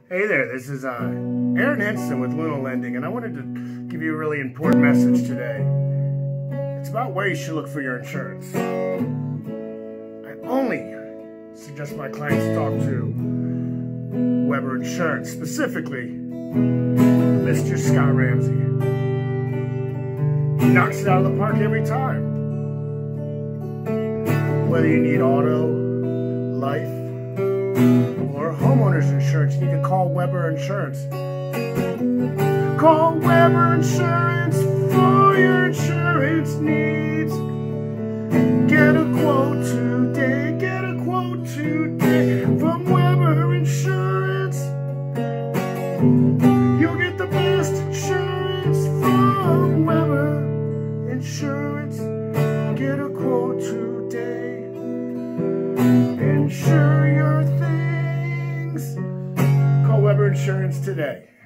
Hey there, this is Aaron Henson with Luna Lending, and I wanted to give you a really important message today. It's about where you should look for your insurance. I only suggest my clients talk to Weber Insurance, specifically Mr. Scott Ramsey. He knocks it out of the park every time. Whether you need auto, life, or homeowners insurance, you need to call Weber Insurance. Call Weber Insurance for your insurance needs. Get a quote today, get a quote today from Weber Insurance. You'll get the best insurance from Weber Insurance. Get a quote today. Insure your things. Call Weber Insurance today.